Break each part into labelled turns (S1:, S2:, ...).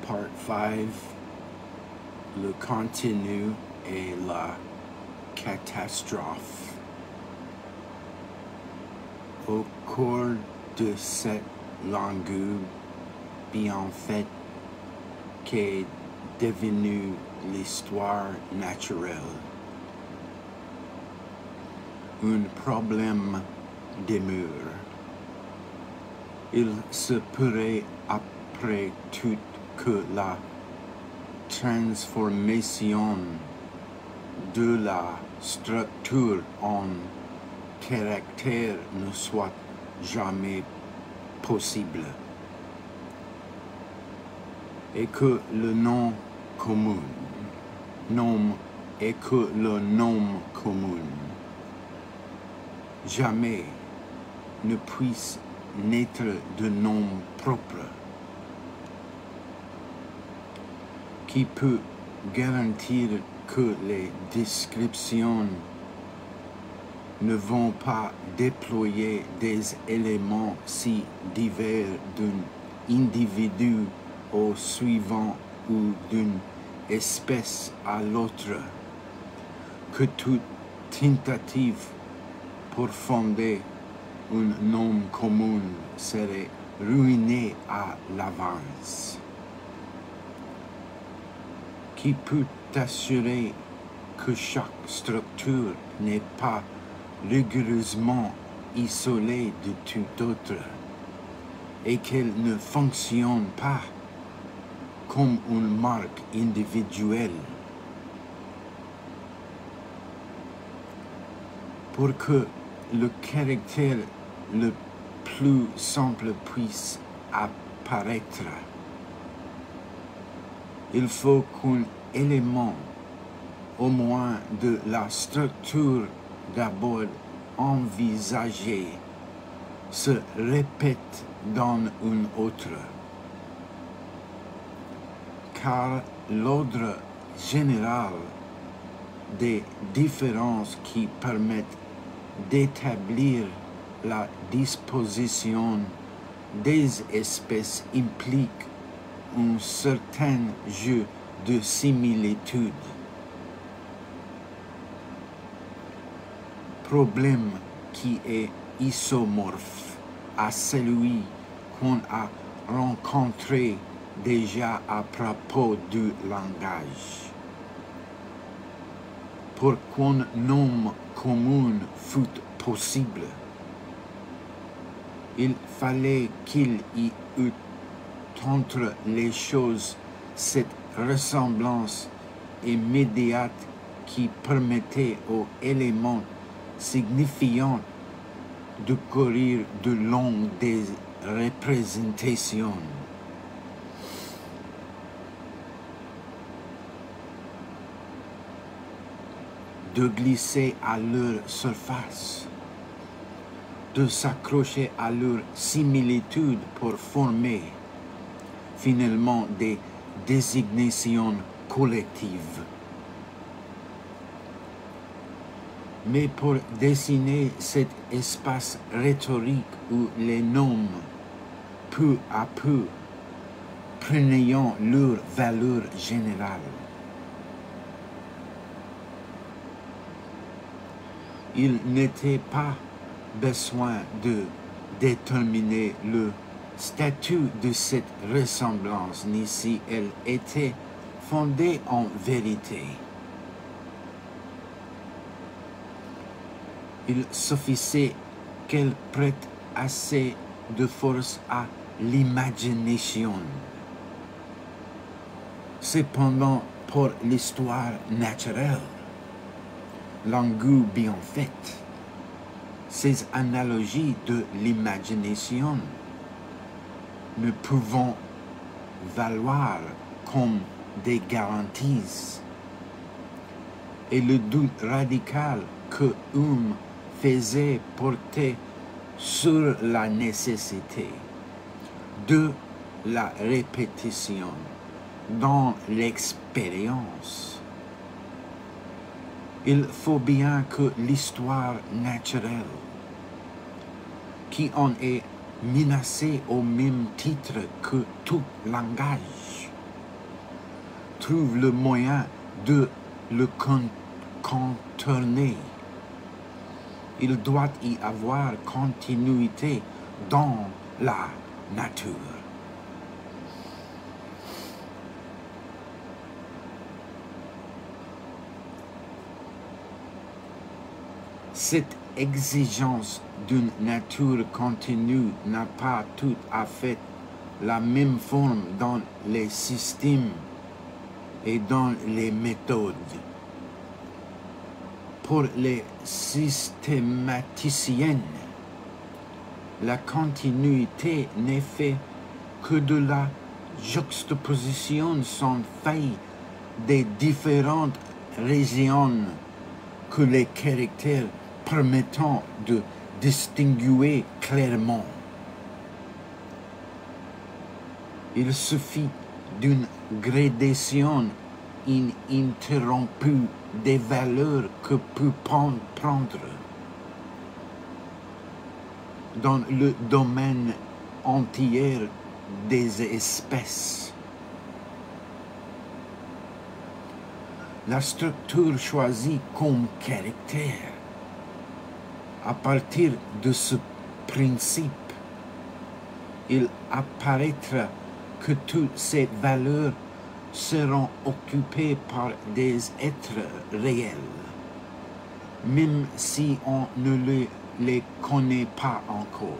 S1: Part 5, le continu et la catastrophe. Au cours de cette longue bien faite qu'est devenue l'histoire naturelle, un problème demeure. Il se pourrait après tout que la transformation de la structure en caractère ne soit jamais possible et que le nom commun jamais ne puisse naître de nom propre qui peut garantir que les descriptions ne vont pas déployer des éléments si divers d'un individu au suivant ou d'une espèce à l'autre, que toute tentative pour fonder un nom commun serait ruinée à l'avance. Qui peut assurer que chaque structure n'est pas rigoureusement isolée de tout autre et qu'elle ne fonctionne pas comme une marque individuelle? Pour que le caractère le plus simple puisse apparaître, il faut qu'un élément, au moins de la structure d'abord envisagée, se répète dans une autre. Car l'ordre général des différences qui permettent d'établir la disposition des espèces implique un certain jeu de similitude. Problème qui est isomorphe à celui qu'on a rencontré déjà à propos du langage. Pour qu'un nom commun fût possible, il fallait qu'il y eût entre les choses cette ressemblance immédiate qui permettait aux éléments signifiants de courir de long des représentations. De glisser à leur surface, de s'accrocher à leur similitude pour former finalement des désignations collectives. Mais pour dessiner cet espace rhétorique où les noms, peu à peu, prenaient leur valeur générale, il n'était pas besoin de déterminer le statut de cette ressemblance, ni si elle était fondée en vérité. Il suffisait qu'elle prête assez de force à l'imagination. Cependant, pour l'histoire naturelle, langue bien faite, ces analogies de l'imagination ne pouvant valoir comme des garanties, et le doute radical que Hume faisait porter sur la nécessité de la répétition dans l'expérience. Il faut bien que l'histoire naturelle, qui en est menacée au même titre que tout langage, trouve le moyen de le contourner. Il doit y avoir continuité dans la nature. Cette exigence d'une nature continue n'a pas tout à fait la même forme dans les systèmes et dans les méthodes. Pour les systématiciens, la continuité n'est faite que de la juxtaposition sans faille des différentes régions que les caractères permettant de distinguer clairement. Il suffit d'une gradation ininterrompue des valeurs que peut prendre dans le domaine entier des espèces. La structure choisie comme caractère. À partir de ce principe, il apparaîtra que toutes ces valeurs seront occupées par des êtres réels, même si on ne les connaît pas encore.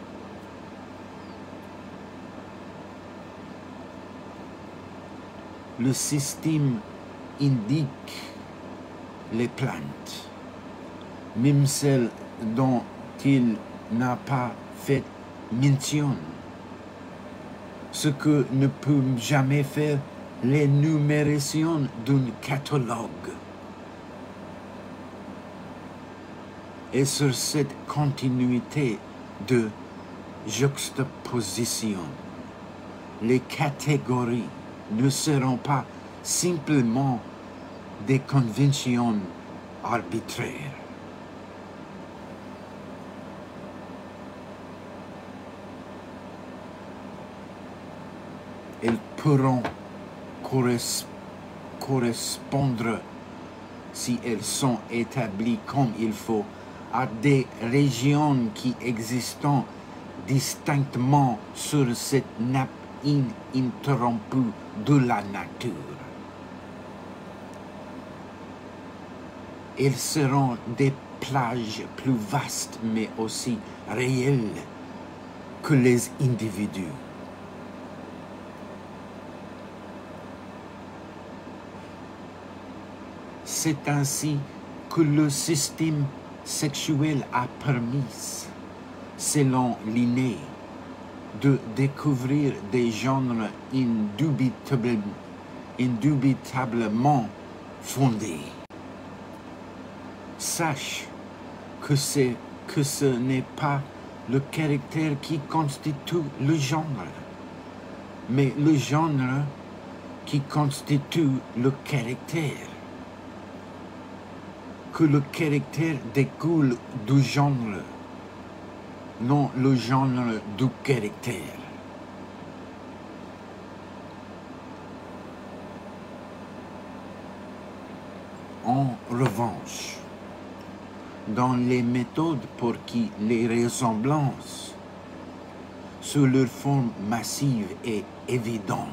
S1: Le système indique les plantes, même celles dont il n'a pas fait mention, ce que ne peut jamais faire l'énumération d'un catalogue. Et sur cette continuité de juxtaposition, les catégories ne seront pas simplement des conventions arbitraires. Elles pourront correspondre, si elles sont établies comme il faut, à des régions qui existent distinctement sur cette nappe ininterrompue de la nature. Elles seront des plages plus vastes mais aussi réelles que les individus. C'est ainsi que le système sexuel a permis, selon Linné, de découvrir des genres indubitablement fondés. Sache que ce n'est pas le caractère qui constitue le genre, mais le genre qui constitue le caractère. Que le caractère découle du genre, non le genre du caractère. En revanche, dans les méthodes pour qui les ressemblances, sous leur forme massive et évidente,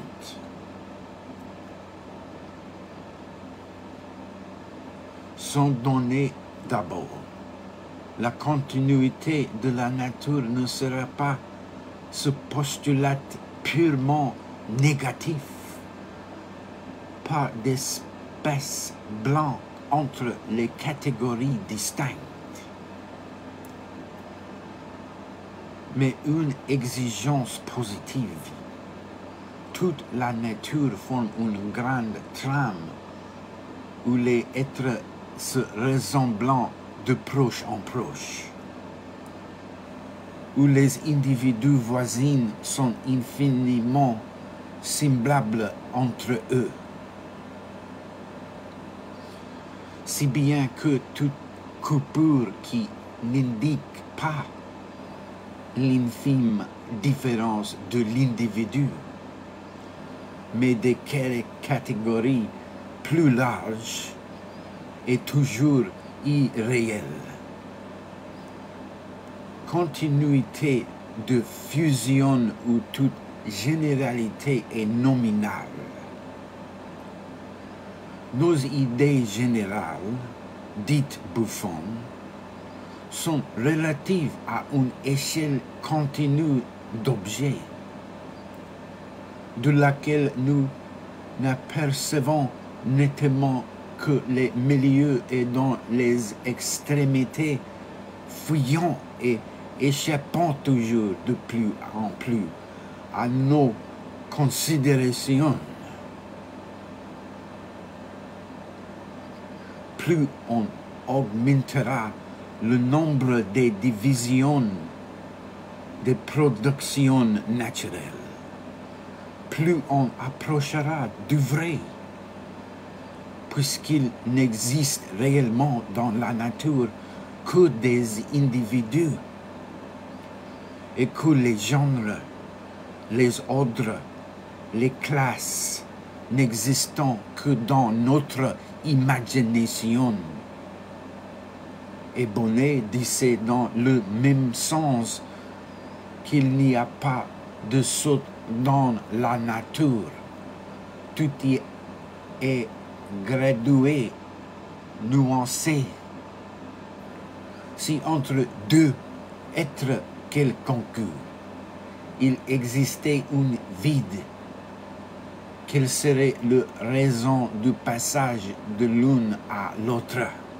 S1: sont données d'abord. La continuité de la nature ne sera pas ce postulat purement négatif, pas d'espèce blanche entre les catégories distinctes, mais une exigence positive. Toute la nature forme une grande trame où les êtres se ressemblant de proche en proche, où les individus voisins sont infiniment semblables entre eux, si bien que toute coupure qui n'indique pas l'infime différence de l'individu mais des catégories plus larges et toujours irréelles. Continuité de fusion où toute généralité est nominale. Nos idées générales, dites bouffonnes, sont relatives à une échelle continue d'objets, de laquelle nous n'apercevons nettement que les milieux et dans les extrémités, fuyant et échappant toujours de plus en plus à nos considérations. Plus on augmentera le nombre des divisions des productions naturelles, plus on approchera du vrai, puisqu'il n'existe réellement dans la nature que des individus et que les genres, les ordres, les classes n'existant que dans notre imagination. Et Bonnet disait dans le même sens qu'il n'y a pas de saut dans la nature. Tout y est gradué, nuancé. Si entre deux êtres quelconques, il existait une vide, quelle serait la raison du passage de l'une à l'autre?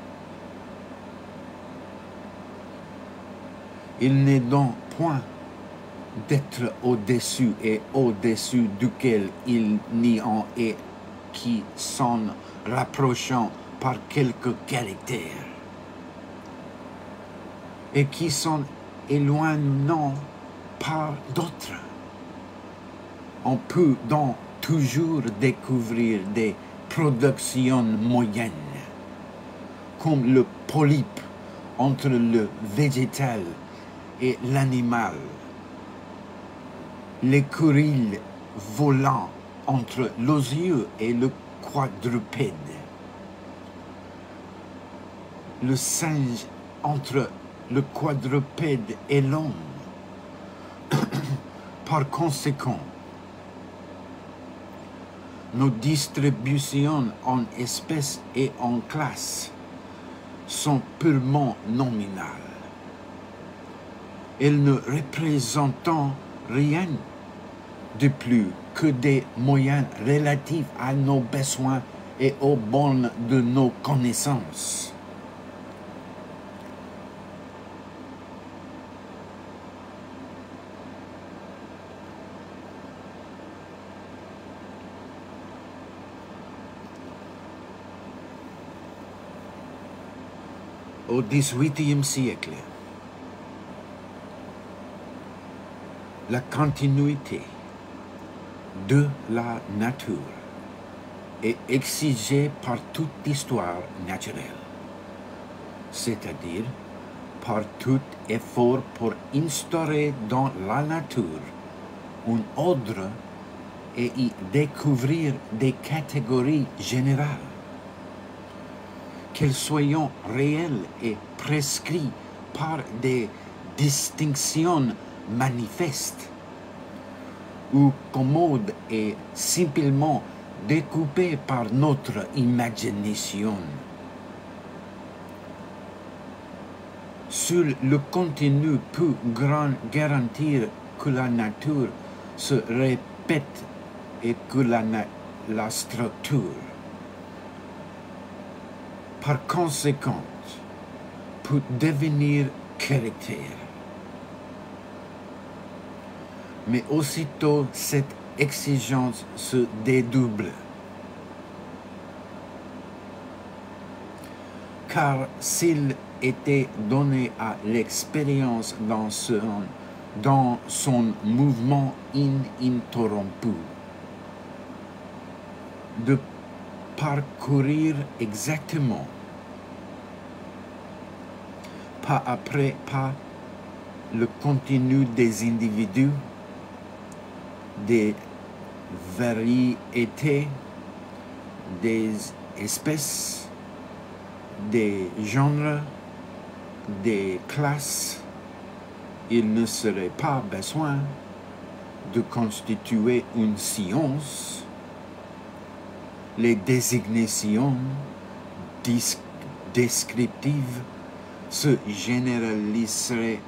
S1: Il n'est donc point d'être au-dessus et au-dessus duquel il n'y en est qui s'en rapprochant par quelques caractères et qui s'en éloignant par d'autres. On peut donc toujours découvrir des productions moyennes, comme le polype entre le végétal et l'animal, l'écureuil volant entre l'osieux et le quadrupède, le singe entre le quadrupède et l'homme. Par conséquent, nos distributions en espèces et en classes sont purement nominales. Elles ne représentent rien de plus que des moyens relatifs à nos besoins et aux bornes de nos connaissances. Au XVIIIe siècle, la continuité de la nature est exigée par toute histoire naturelle, c'est-à-dire par tout effort pour instaurer dans la nature un ordre et y découvrir des catégories générales, qu'elles soient réelles et prescrites par des distinctions manifestes, ou commodes et simplement découpées par notre imagination. Seul le contenu peut garantir que la nature se répète et que la structure, par conséquent, peut devenir caractère. Mais aussitôt cette exigence se dédouble. Car s'il était donné à l'expérience dans son mouvement ininterrompu de parcourir exactement, pas après pas, le contenu des individus, des variété des espèces, des genres, des classes, il ne serait pas besoin de constituer une science. Les désignations descriptives se généraliseraient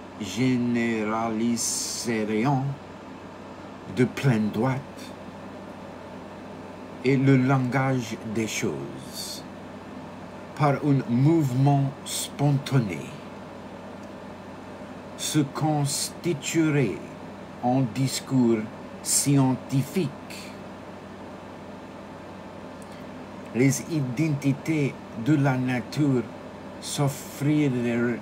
S1: de pleine droite, et le langage des choses, par un mouvement spontané, se constituerait en discours scientifique. Les identités de la nature s'offriraient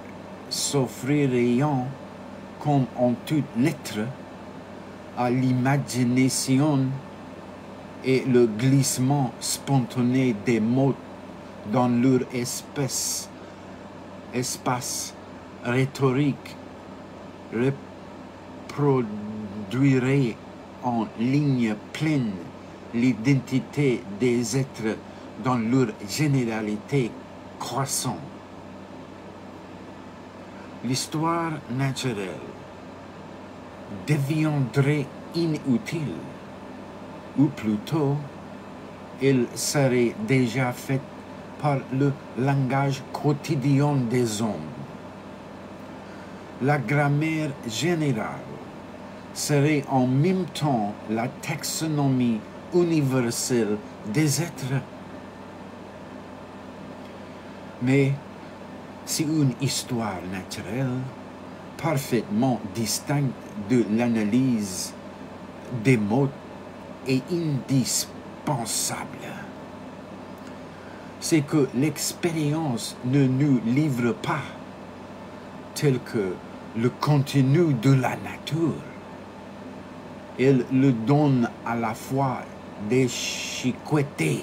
S1: comme en toute lettre à l'imagination et le glissement spontané des mots dans leur espace rhétorique reproduirait en ligne pleine l'identité des êtres dans leur généralité croissante. L'histoire naturelle deviendrait inutile, ou plutôt, elle serait déjà faite par le langage quotidien des hommes. La grammaire générale serait en même temps la taxonomie universelle des êtres. Mais si une histoire naturelle, parfaitement distincte de l'analyse des mots, est indispensable, c'est que l'expérience ne nous livre pas tel que le contenu de la nature. Elle le donne à la fois déchiqueté,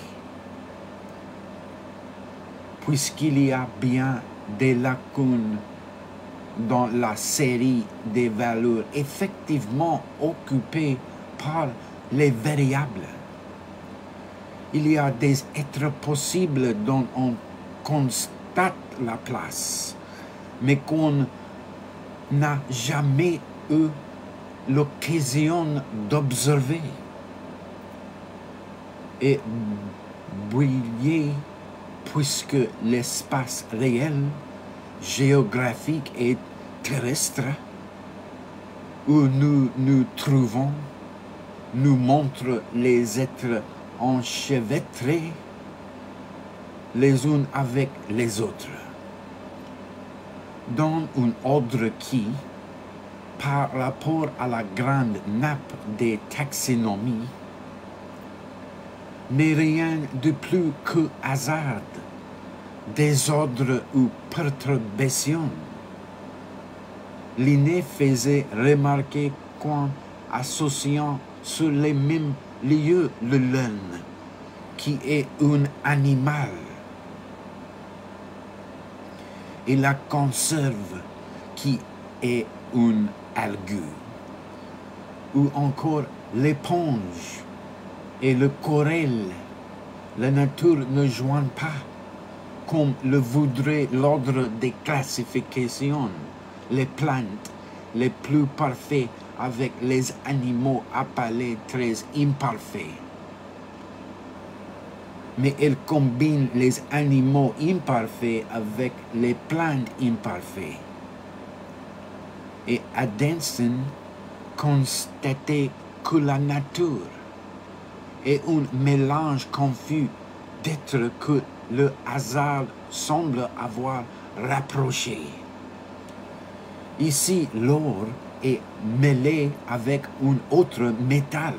S1: puisqu'il y a bien des lacunes dans la série des valeurs effectivement occupées par les variables. Il y a des êtres possibles dont on constate la place, mais qu'on n'a jamais eu l'occasion d'observer. Et briller, puisque l'espace réel, géographique et terrestre où nous nous trouvons nous montre les êtres enchevêtrés les uns avec les autres, dans un ordre qui, par rapport à la grande nappe des taxonomies, n'est rien de plus que hasard, désordre ou perturbation. Linné faisait remarquer qu'en associant sur les mêmes lieux le lemme, qui est un animal, et la conserve, qui est une algue, ou encore l'éponge et le corail, la nature ne joint pas, comme le voudrait l'ordre des classifications, les plantes les plus parfaits avec les animaux appelés très imparfaits. Mais elle combine les animaux imparfaits avec les plantes imparfaites. Et Adenson constatait que la nature est un mélange confus d'êtres que le hasard semble avoir rapprochés. Ici, l'or est mêlé avec un autre métal,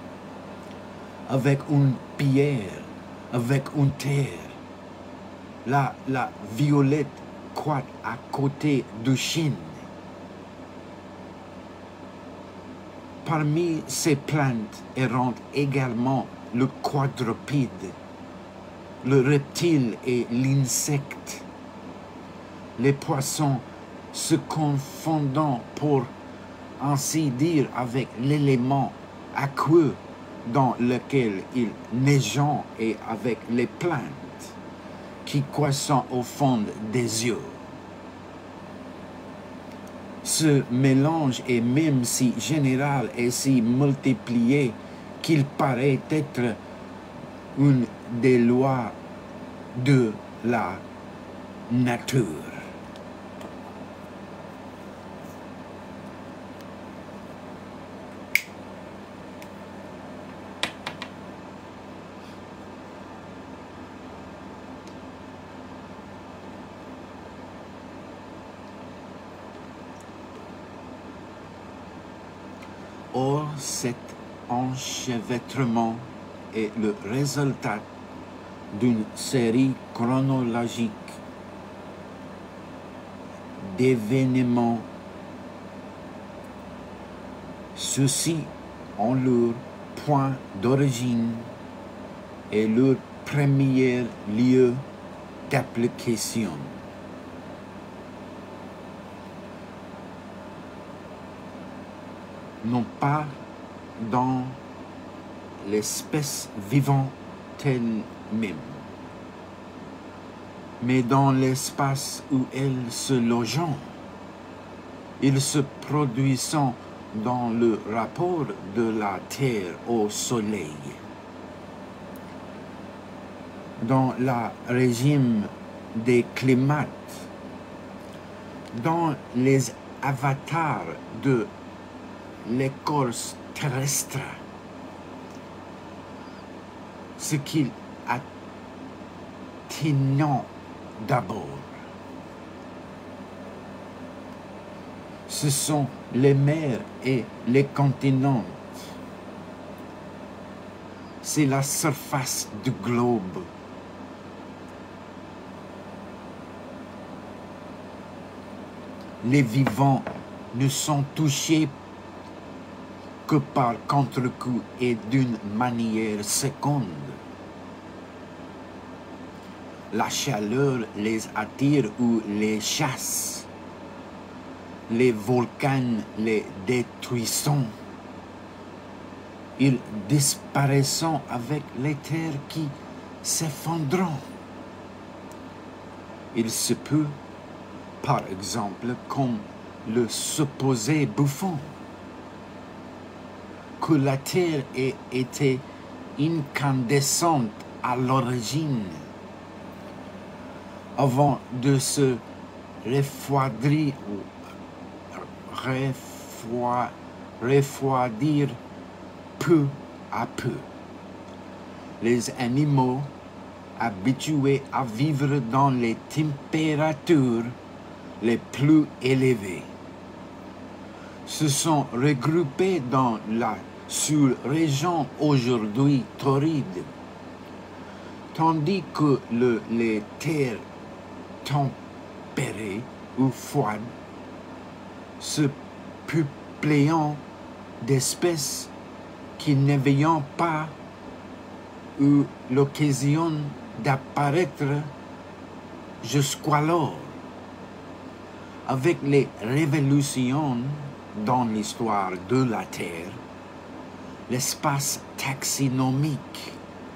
S1: avec une pierre, avec une terre. La violette croît à côté du chêne. Parmi ces plantes errantes également le quadrupède, le reptile et l'insecte, les poissons se confondant pour ainsi dire avec l'élément aqueux dans lequel il neigeant et avec les plantes qui croissent au fond des yeux. Ce mélange est même si général et si multiplié qu'il paraît être une des lois de la nature. Or, cet enchevêtrement est le résultat d'une série chronologique d'événements. Ceux-ci ont leur point d'origine et leur premier lieu d'application. Non pas dans l'espèce vivante elle-même, mais dans l'espace où elle se logeant. Ils se produisent dans le rapport de la Terre au Soleil. Dans le régime des climats, dans les avatars de l'écorce terrestre, ce qu'il atteignant d'abord. Ce sont les mers et les continents. C'est la surface du globe. Les vivants ne sont touchés que par contre-coup et d'une manière seconde. La chaleur les attire ou les chasse. Les volcans les détruisent. Ils disparaissent avec les terres qui s'effondrent. Il se peut, par exemple, comme le supposé Buffon, que la terre ait été incandescente à l'origine, avant de se refroidir peu à peu. Les animaux habitués à vivre dans les températures les plus élevées se sont regroupés dans la sous-région aujourd'hui torride, tandis que les terres tempérées ou froides se peuplant d'espèces qui n'avaient pas eu l'occasion d'apparaître jusqu'alors. Avec les révolutions dans l'histoire de la Terre, l'espace taxonomique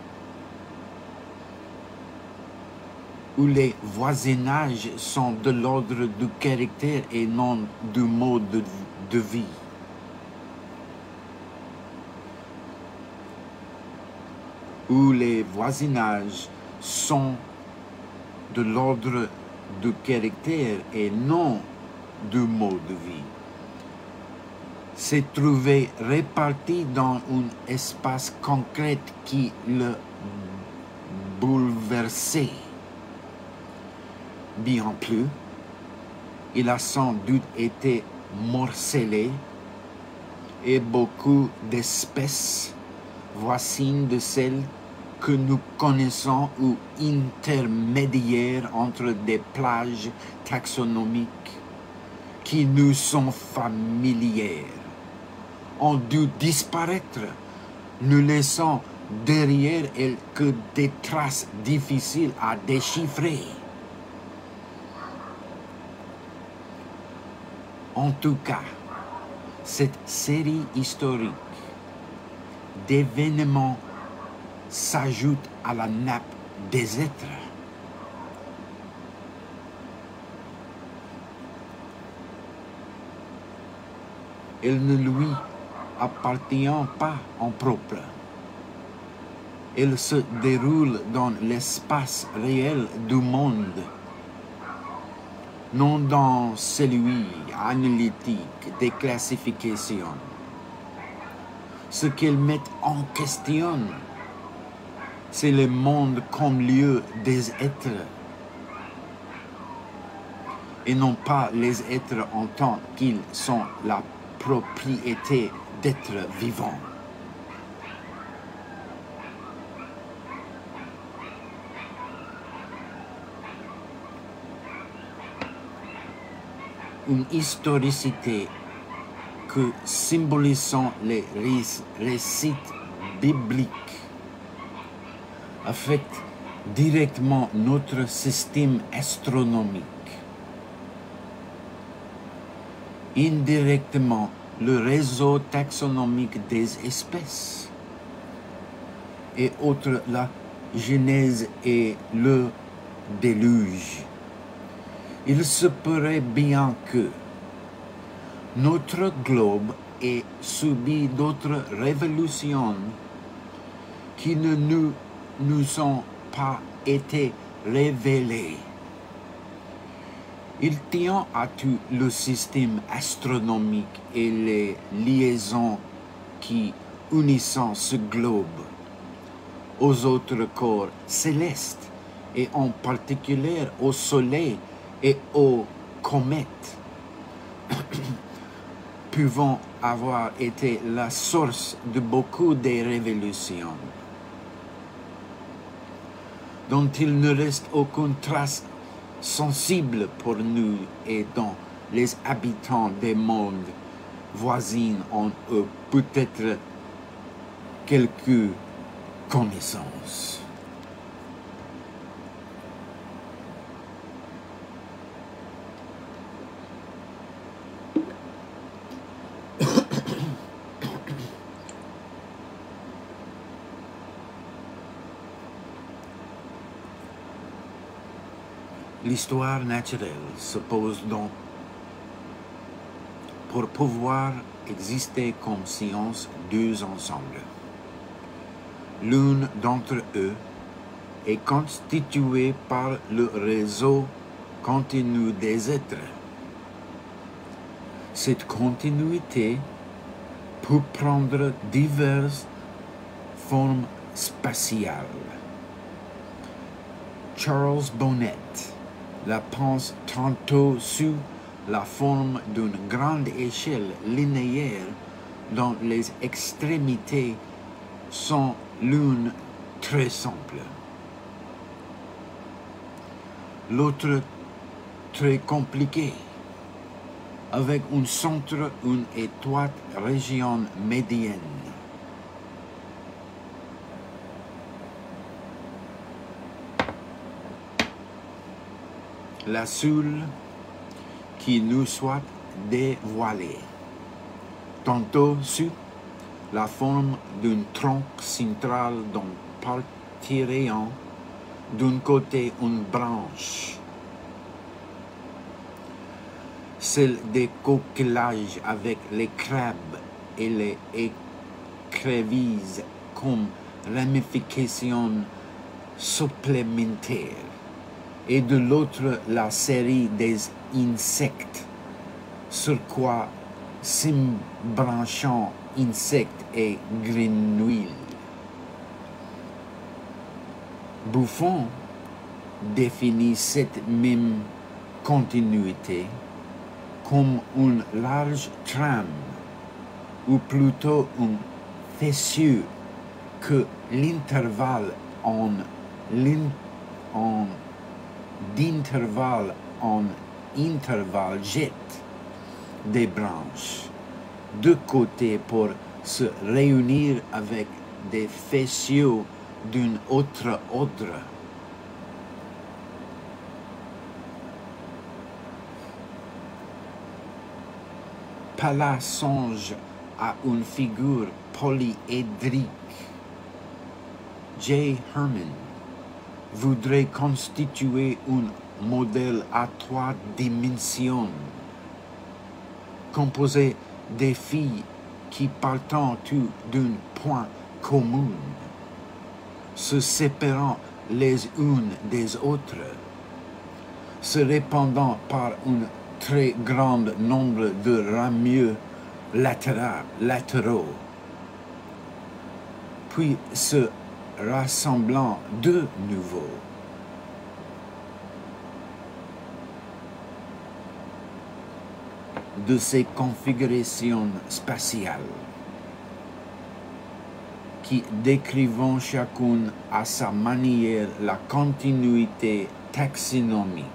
S1: où les voisinages sont de l'ordre du caractère et non du mode de vie. Où les voisinages sont de l'ordre du caractère et non du mode de vie, s'est trouvé réparti dans un espace concret qui le bouleversait. Bien plus, il a sans doute été morcelé et beaucoup d'espèces voisines de celles que nous connaissons ou intermédiaires entre des plages taxonomiques qui nous sont familières ont dû disparaître, nous laissant derrière elles que des traces difficiles à déchiffrer. En tout cas, cette série historique d'événements s'ajoutent à la nappe des êtres. Elle ne lui appartient pas en propre. Elle se déroule dans l'espace réel du monde, non dans celui analytique des classifications. Ce qu'elle met en question, c'est le monde comme lieu des êtres, et non pas les êtres en tant qu'ils sont la propriété d'êtres vivants. Une historicité que symbolisant les récits bibliques affecte directement notre système astronomique. Indirectement, le réseau taxonomique des espèces, et outre la Genèse et le déluge. Il se pourrait bien que notre globe ait subi d'autres révolutions qui ne nous ont pas été révélées. Il tient à tout le système astronomique et les liaisons qui unissent ce globe aux autres corps célestes, et en particulier au Soleil et aux comètes, pouvant avoir été la source de beaucoup des révolutions, dont il ne reste aucune trace sensible pour nous et dont les habitants des mondes voisins ont peut-être quelques connaissances. L'histoire naturelle se pose donc pour pouvoir exister comme science deux ensemble. L'une d'entre eux est constituée par le réseau continu des êtres. Cette continuité peut prendre diverses formes spatiales. Charles Bonnet la pense tantôt sous la forme d'une grande échelle linéaire dont les extrémités sont l'une très simple, l'autre très compliquée, avec un centre, une étroite région médiane. La seule qui nous soit dévoilée, tantôt sous la forme d'un tronc central dont partirait d'un côté une branche, celle des coquillages avec les crabes et les écrevisses comme ramification supplémentaire, et de l'autre la série des insectes, sur quoi s'embranchant insectes et grenouilles. Buffon définit cette même continuité comme une large trame, ou plutôt un faisceau que l'intervalle d'intervalle en intervalle jette des branches de côté pour se réunir avec des faisceaux d'un autre ordre. Pallas songe à une figure polyédrique. J. Herman voudrait constituer un modèle à 3 dimensions, composé des filles qui partant d'un point commun, se séparant les unes des autres, se répandant par un très grand nombre de rameaux latéraux, puis se rassemblant de nouveau. De ces configurations spatiales qui décrivent chacune à sa manière la continuité taxonomique.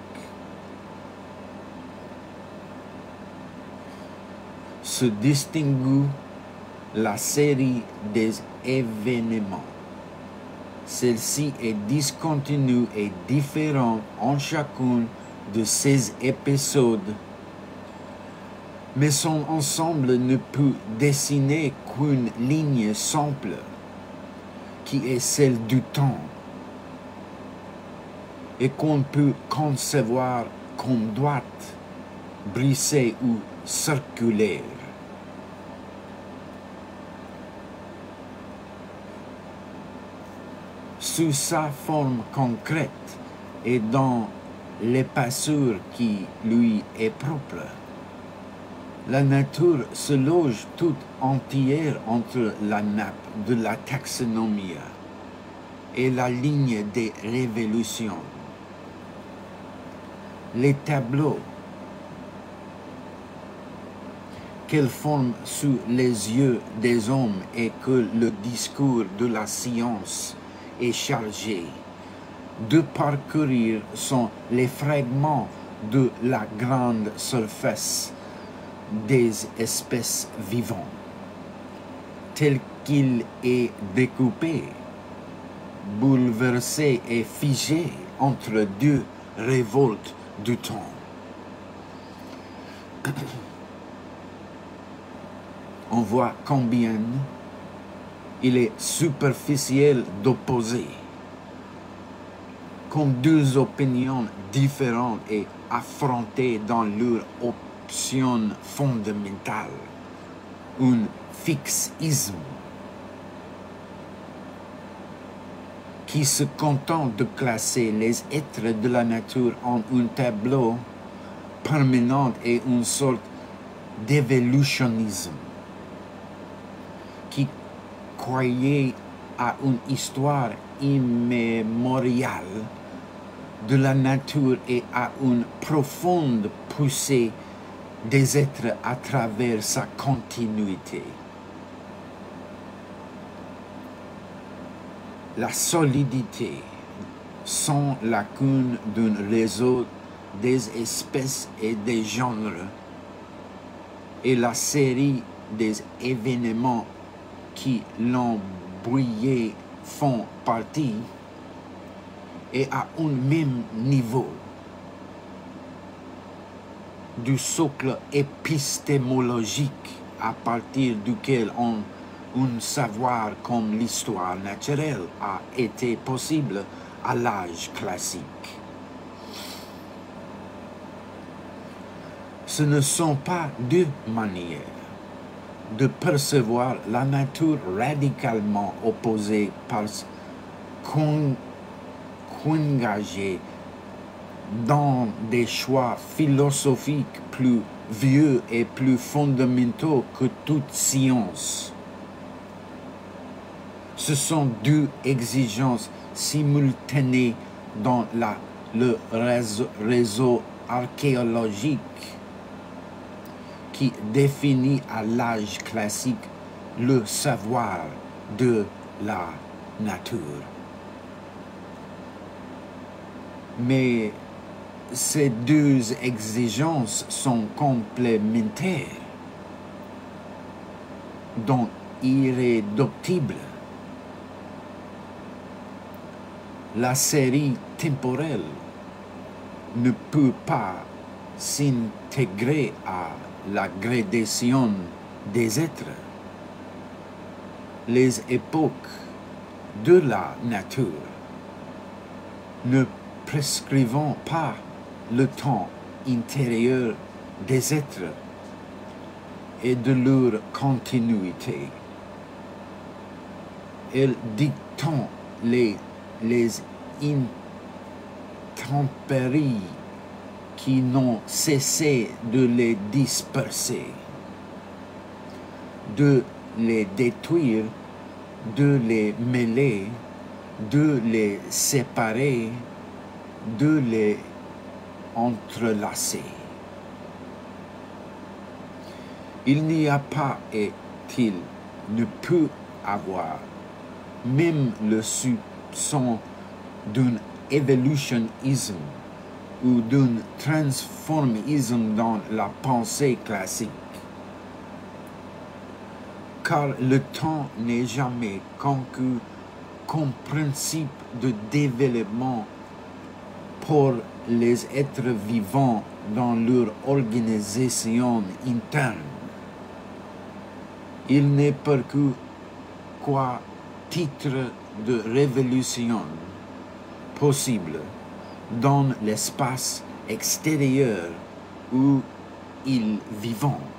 S1: Se distingue la série des événements. Celle-ci est discontinue et différente en chacun de ces épisodes, mais son ensemble ne peut dessiner qu'une ligne simple, qui est celle du temps, et qu'on peut concevoir comme droite, brisée ou circulaire. Sous sa forme concrète et dans l'épaisseur qui lui est propre, la nature se loge toute entière entre la nappe de la taxonomie et la ligne des révolutions. Les tableaux qu'elle forme sous les yeux des hommes et que le discours de la science est chargé de parcourir sont les fragments de la grande surface des espèces vivantes, tel qu'il est découpé, bouleversé et figé entre deux révoltes du temps. On voit combien il est superficiel d'opposer, comme deux opinions différentes et affrontées dans leur option fondamentale, un fixisme qui se contente de classer les êtres de la nature en un tableau permanent et une sorte d'évolutionnisme qui croyait à une histoire immémoriale de la nature et à une profonde poussée des êtres à travers sa continuité. La solidité sans lacune d'un réseau des espèces et des genres et la série des événements qui l'ont brouillé font partie et à un même niveau du socle épistémologique à partir duquel un savoir comme l'histoire naturelle a été possible à l'âge classique. Ce ne sont pas deux manières de percevoir la nature radicalement opposées parce qu'engagées dans des choix philosophiques plus vieux et plus fondamentaux que toute science. Ce sont deux exigences simultanées dans le réseau archéologique qui définit à l'âge classique le savoir de la nature. Mais ces deux exigences sont complémentaires, donc irréductibles. La série temporelle ne peut pas s'intégrer à la gradation des êtres. les époques de la nature, ne prescrivant pas le temps intérieur des êtres et de leur continuité. Elles dictant les intempéries qui n'ont cessé de les disperser, de les détruire, de les mêler, de les séparer, de les entrelacer. Il n'y a pas et il ne peut avoir même le soupçon d'un évolutionnisme ou d'un transformisme dans la pensée classique, car le temps n'est jamais qu'un principe de développement pour les êtres vivants dans leur organisation interne. Il n'est pas que qu'à titre de révolution possible dans l'espace extérieur où ils vivent.